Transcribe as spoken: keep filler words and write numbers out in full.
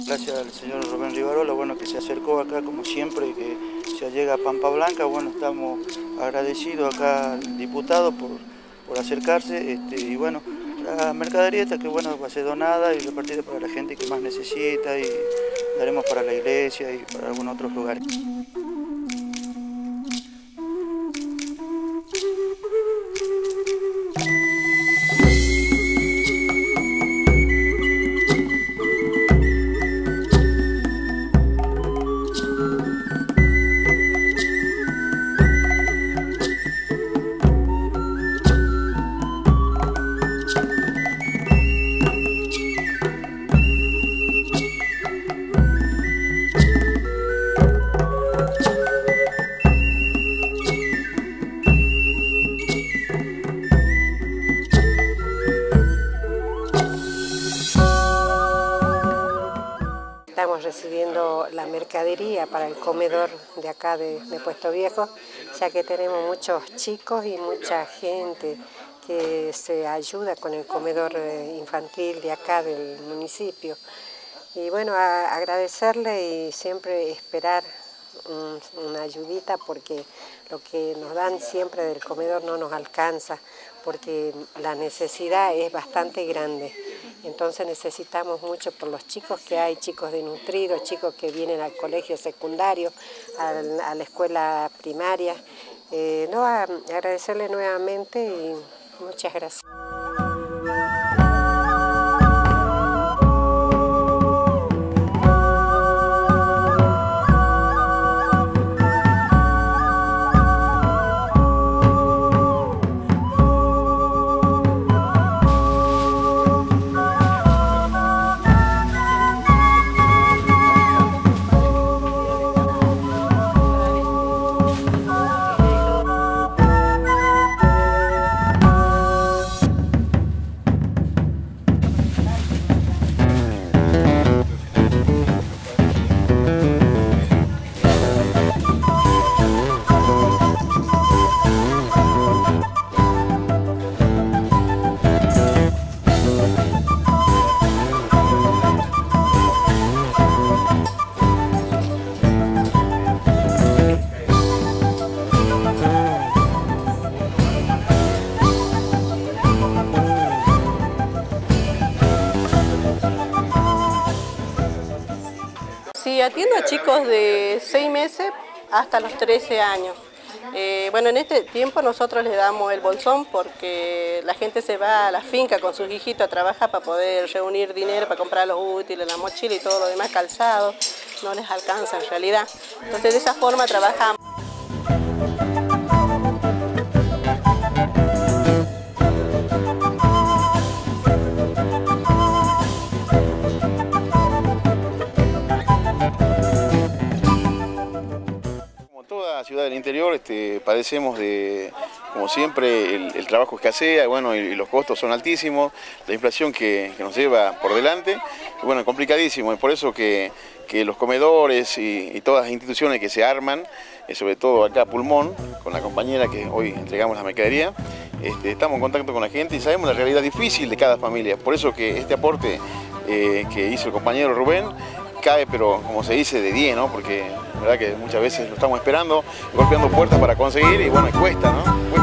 Gracias al señor Rubén Rivarola, bueno, que se acercó acá como siempre, que se llega a Pampa Blanca. Bueno, estamos agradecidos acá al diputado por, por acercarse, este, y bueno, la mercadería esta que bueno, va a ser donada y repartida para la gente que más necesita, y daremos para la iglesia y para algunos otros lugares. Estamos recibiendo la mercadería para el comedor de acá de, de Puesto Viejo, ya que tenemos muchos chicos y mucha gente que se ayuda con el comedor infantil de acá del municipio. Y bueno, a, agradecerle y siempre esperar un, una ayudita, porque lo que nos dan siempre del comedor no nos alcanza, porque la necesidad es bastante grande. Entonces necesitamos mucho por los chicos que hay, chicos desnutridos, chicos que vienen al colegio secundario, a, a la escuela primaria. Eh, no, a, agradecerle nuevamente y muchas gracias. Sí, atiendo a chicos de seis meses hasta los trece años. Eh, bueno, en este tiempo nosotros les damos el bolsón porque la gente se va a la finca con sus hijitos a trabajar para poder reunir dinero para comprar los útiles, la mochila y todo lo demás, calzado, no les alcanza en realidad. Entonces de esa forma trabajamos. Ciudad del interior, este, padecemos de, como siempre, el, el trabajo escasea, bueno, y, y los costos son altísimos, la inflación que, que nos lleva por delante, y bueno, complicadísimo, y por eso que, que los comedores y, y todas las instituciones que se arman, eh, sobre todo acá Pulmón, con la compañera que hoy entregamos la mercadería, este, estamos en contacto con la gente y sabemos la realidad difícil de cada familia, por eso que este aporte eh, que hizo el compañero Rubén cae, pero como se dice, de diez, ¿no? Porque la verdad que muchas veces lo estamos esperando, golpeando puertas para conseguir y bueno, cuesta, ¿no?